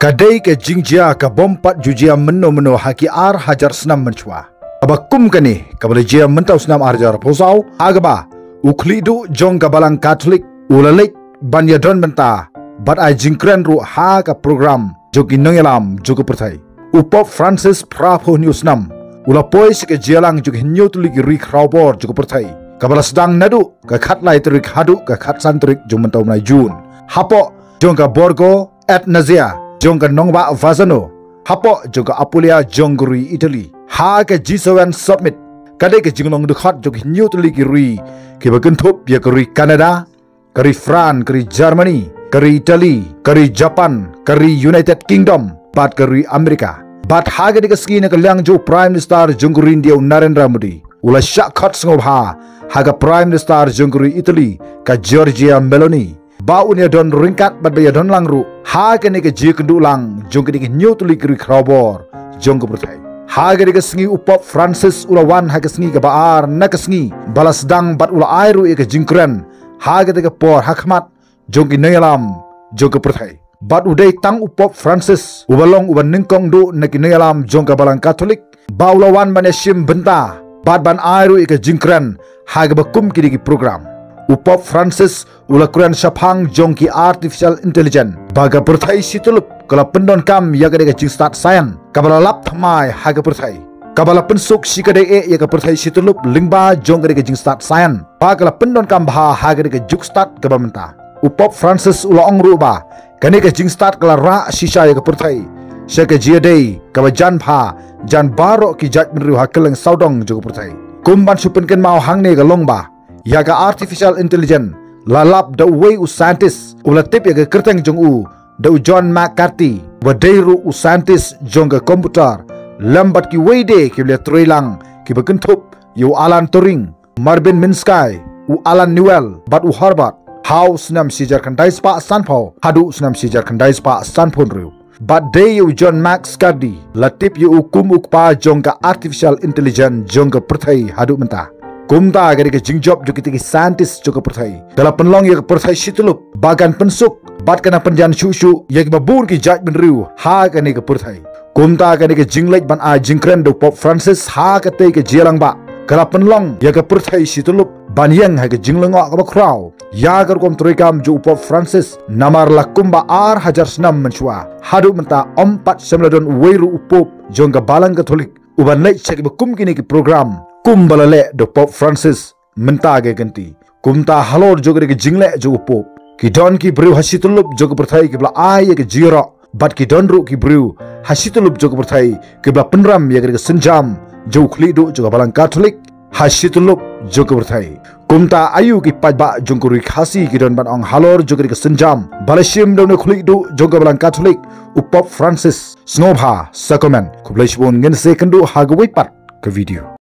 Kadai ke jingjia ke bompat jujia meno haki ar hajar senam mencua. Abakum kani kabala jia mentau senam arjar posau agaba uklidu jong kabalang Katolik ulalik banya don menta bat ai jingkren ru ha ka program jogi nongelam jogo pertai. Upop Francis Prapo News Nam ulapoi sike jialang jogi nyutulik ri crowbor jogo pertai. Kabala sedang nadu ka khatlai terik hadu ka khatsan terik jong mentau nai Jun. Hapo jong ka Borgo et Nazia jong ka nongba Vazano. Hapo jong ka Apulia jongguri Italy. Ha ka G7 Summit kadai ka jinglong dekhat jogi nyutulik ri ki bagentup ya keri Canada, keri France, keri Germany, keri Italy, keri Japan, keri United Kingdom, bat keri Amerika. Bat haga di keski na kalyang jo Prime Minister Jonggurin dia Narendra Modi. Ula syakhat sengob haga Prime Minister Jongguri Italy ka Giorgia Meloni. Ba unia don ringkat bat baya don langru. Haga ni ka ji kendu lang jongki di nyutuli keri krabor jongko bertai. Haga di kesengi upop Francis ulawan haga sengi ke baar na kesengi balas dang bat ula airu ke jingkren haga di por hakmat jongki nengalam jongko pertai. Bat udai tang upop Francis ubalong uban ningkong do naki nengalam jongka balang Katolik ba ulawan manesim benta bat ban airu ke jingkren haga bakum kidi ki program. Upop Francis ulakuran syapang jongki artificial intelligence baga pertai situlup kala pendon kam yaga dega jing start sayan kabala lap thamai haga pertai kabala pensuk sikade ya ka pertai situlup lingba jong dega jing start sayan ba kala pendon kam bha haga dega juk start kabamenta. Upop Francis ula ongru ba kani ka jing start kala ra shisha ya ka pertai syaka jiade kaba jan pha jan baro ki jat menru hakeleng saudong jogo pertai kumban supenken mau hangne ka longba yaga artificial intelligence lalap da way u scientist ula tip yaga kerteng jong u da John McCarthy wadairu u scientist jong ka komputer lambat ki wayde ki le troilang ki bagentup yu Alan Turing Marvin Minsky u Alan Newell bat u Harvard how snam sijar kandai spa sanpau hadu snam sijar kandai spa sanpon ru bat day yu John McCarthy latip yu kum ukpa jong ka artificial intelligence jong ka perthai hadu menta. Kumta gari ke jingjob jo kitiki scientist jo ke perthai kala penlong ya ke perthai situlup bagan pensuk bat kana penjan syushu ya ke babur ki jaj benriu ha kani ke perthai kumta gari ke jinglej ban a jingkren do Pop Francis ha ke te ke jelang ba kala penlong ya ke perthai situlup ban yang ha ke jinglengok ke bakrau ya gar kom troikam jo Pop Francis namar lakumba ar hajar senam menshua hadu menta ompat semladon weiru upop jongga balang Katolik uban lej cek bekum kini ki program kum balale do Pop Francis menta ge ganti kumta halor jogre ke jingle jogo pop ki don ki brew hasitulup jogo perthai ki bla ay ke jiro bat ki don ru ki brew hasitulup jogo perthai ki bla penram ye ke senjam jo khlidu jogo balang Katolik hasitulup jogo perthai kumta ayu ki pajba jongkuri khasi ki don ban ong halor jogre ke senjam balashim do ne khlidu jogo balang Katolik Upop Francis snobha sakomen kublai shbon ngen sekendu hagawai pat ke video